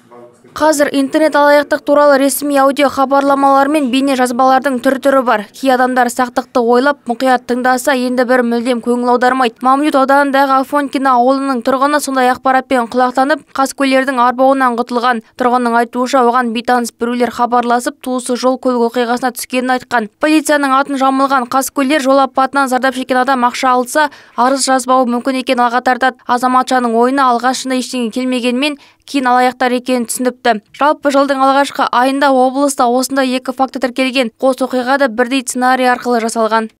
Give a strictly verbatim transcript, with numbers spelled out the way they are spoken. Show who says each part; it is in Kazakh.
Speaker 1: Қазір интернет алаяқтық туралы ресми аудио хабарламалар мен бейне жазбалардың түр-түрі бар. Кей адамдар сақтықты ойлап, мұқият тыңдаса, енді бір мүлдем көңіл аудармайды. Мамлют ауданындағы Афонькино ауылының тұрғыны сондай ақпаратпен құлақтанып, қаскөйлердің арбауынан құтылған. Тұрғынның айтуынша, оған бейтаныс біреулер хабарласып, туысы жол-көлік оқиғасына түскенін айтқан. Полицияның атын жамылған қаскөйлер жол апатынан зардап шеккен адам ақша алса, арыз жазбауы мүмкін екен алға тартады. Азаматшаның ойына алғашында ештеңе келмегенмен, кейін алаяқтар екенін түсініпті. Жалпы жылдың алғашқы айында облыста осында екі факті тіркелген. Қос оқиға да бірдей сценарий арқылы жасалған.